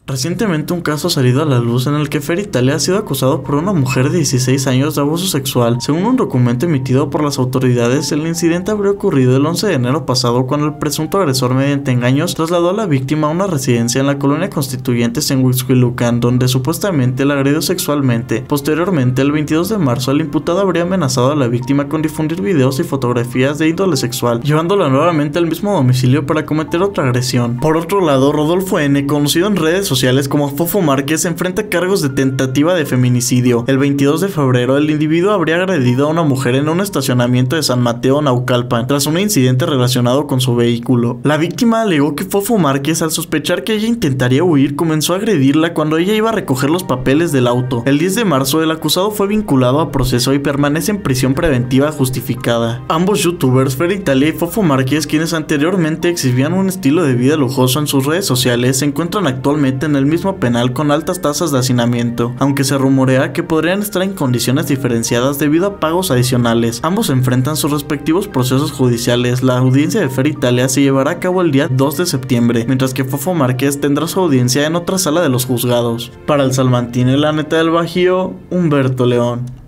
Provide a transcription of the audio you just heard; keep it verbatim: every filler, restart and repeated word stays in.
Recientemente un caso ha salido a la luz en el que Fer Italia ha sido acusado por una mujer de dieciséis años de abuso sexual. Según un documento emitido por las autoridades, el incidente habría ocurrido el once de enero pasado cuando el presunto agresor mediante engaños trasladó a la víctima a una residencia en la colonia Constituyentes en Huixquilucan, donde supuestamente la agredió sexualmente. Posteriormente, el veintidós de marzo, el imputado habría amenazado a la víctima con difundir videos y fotografías de índole sexual, llevándola nuevamente al mismo domicilio para cometer otra agresión. Por otro lado, Rodolfo N., conocido en redes sociales sociales como Fofo Márquez, enfrenta cargos de tentativa de feminicidio. El veintidós de febrero, el individuo habría agredido a una mujer en un estacionamiento de San Mateo, Naucalpan, tras un incidente relacionado con su vehículo. La víctima alegó que Fofo Márquez, al sospechar que ella intentaría huir, comenzó a agredirla cuando ella iba a recoger los papeles del auto. El diez de marzo, el acusado fue vinculado a proceso y permanece en prisión preventiva justificada. Ambos youtubers, Fer Italia y Fofo Márquez, quienes anteriormente exhibían un estilo de vida lujoso en sus redes sociales, se encuentran actualmente en el mismo penal con altas tasas de hacinamiento, aunque se rumorea que podrían estar en condiciones diferenciadas debido a pagos adicionales. Ambos enfrentan sus respectivos procesos judiciales. La audiencia de Fer Italia se llevará a cabo el día dos de septiembre, mientras que Fofo Márquez tendrá su audiencia en otra sala de los juzgados. Para el Salmantín, la neta del Bajío, Humberto León.